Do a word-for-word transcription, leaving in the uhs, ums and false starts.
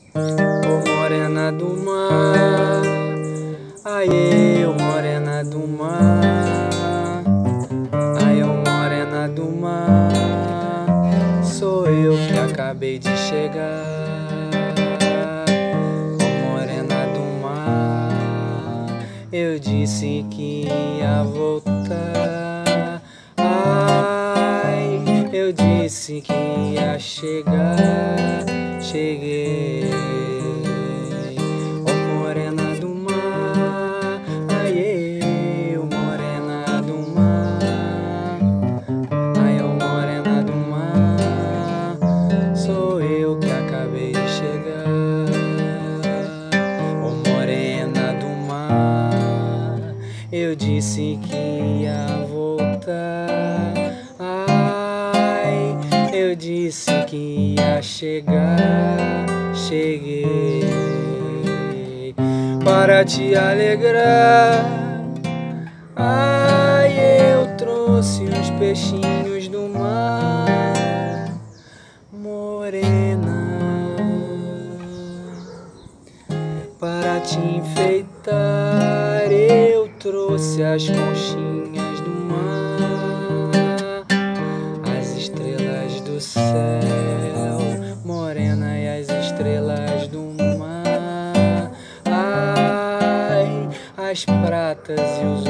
Ô morena do mar, ai eu morena do mar, ai eu morena do mar, sou eu que acabei de chegar. Ô morena do mar, eu disse que ia voltar, ai eu disse que ia chegar, cheguei. Ô morena do mar, ai eu morena do mar, ai eu morena do mar, sou eu que acabei de chegar. Ô morena do mar, eu disse que ia voltar, ai eu disse que ia chegar, cheguei. Para te alegrar, ai eu trouxe uns peixinhos do mar, morena. Para te enfeitar, eu trouxe as conchinhas do mar, as estrelas do céu, morena, e as estrelas do mar, ai, as pratas e os